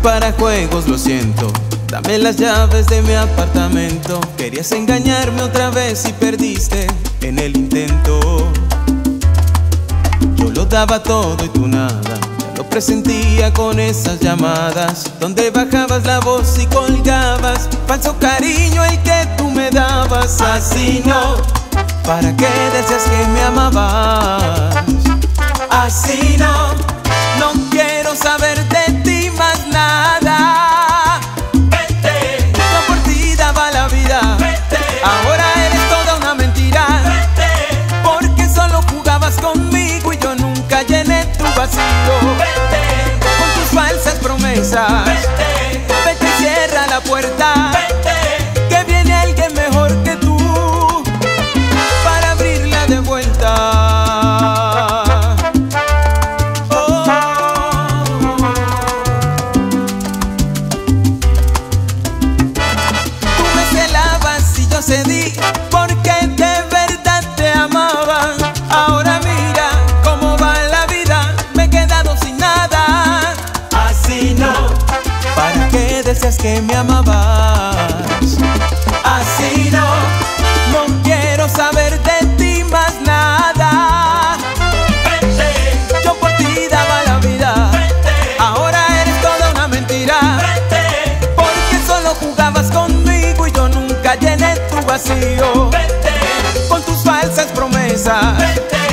para juegos, lo siento. Dame las llaves de mi apartamento. Querías engañarme otra vez y perdiste en el intento. Yo lo daba todo y tú nada. Ya lo presentía con esas llamadas donde bajabas la voz y colgabas. Falso cariño el que tú me dabas. Así no, ¿para qué decías que me amabas? Así no, no quiero saber de ti más nada. Vete, yo por ti daba la vida. vete, Ahora eres toda una mentira. vete, Porque solo jugabas conmigo y yo nunca llené tu vacío. vete, Con tus falsas promesas. vete, Vete y cierra la puerta. vete. Que viene alguien mejor que tú para abrirla de vuelta. Cedí porque de verdad te amaba. Ahora mira cómo va la vida, me he quedado sin nada. Así no, ¿Para qué decías que me amabas? Así no, no quiero saber de ti más nada. vete, Yo por ti daba la vida. vete, Ahora eres toda una mentira. vete, Porque solo jugabas conmigo y yo nunca llené tu vacío. vete, Con tus falsas promesas. vete.